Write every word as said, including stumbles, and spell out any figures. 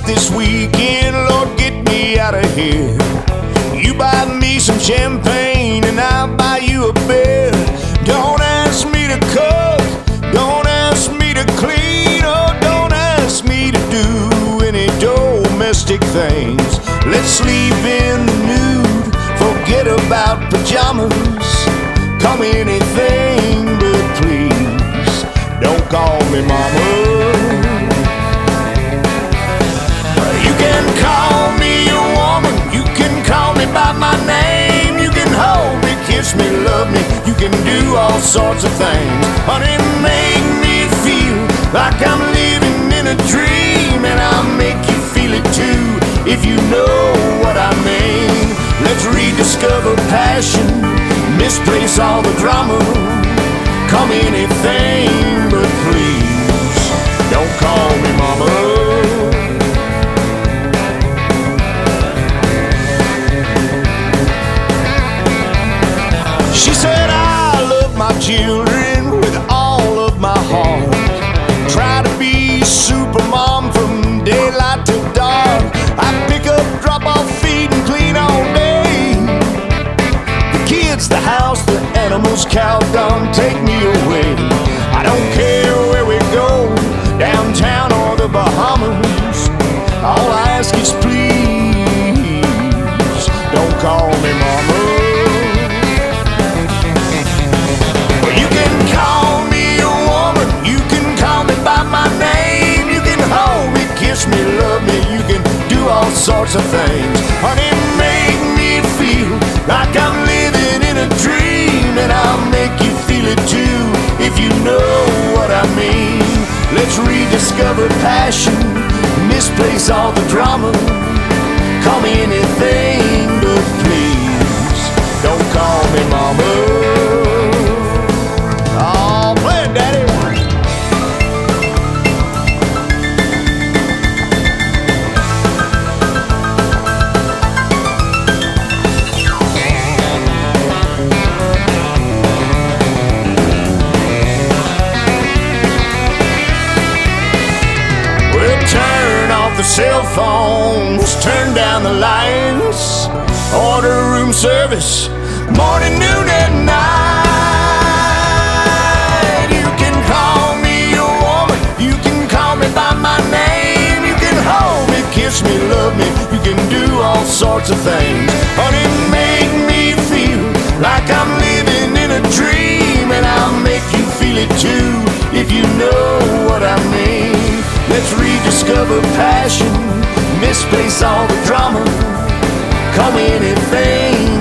this weekend, Lord, get me out of here. You buy me some champagne and I'll buy you a beer. Don't ask me to cook, don't ask me to clean, oh, don't ask me to do any domestic things. Let's sleep in the nude, forget about pajamas. Call me anything, but please don't call me mama. You can call me a woman, you can call me by my name. You can hold me, kiss me, love me, you can do all sorts of things. Honey, make me feel like I'm living in a dream, and I'll make you feel it too, if you know what I mean. Let's rediscover passion, misplace all the drama. Call me anything, but please don't call me mama. She said, I love my children with all of my heart. Try to be super mom from daylight to dark. I pick up, drop off, feed and clean all day. The kids, the house, the animals, cow dung, take me away. I don't care where we go, downtown or the Bahamas. All I ask is please don't call me mama. You can call me a woman, you can call me by my name. You can hold me, kiss me, love me, you can do all sorts of things. Honey, make me feel like I'm living in a dream, and I'll make you feel it too, if you know what I mean. Let's rediscover passion, misplace all the drama. Call me anything, but please don't call me mama. Oh, play it, Daddy. We'll turn off the cell phones, turn down the lights, order room service, morning, noon, and night. You can call me a woman, you can call me by my name. You can hold me, kiss me, love me, you can do all sorts of things. Honey, make me feel like I'm living in a dream, and I'll make you feel it too, if you know what I mean. Let's rediscover passion, misplace all the drama. Call me anything,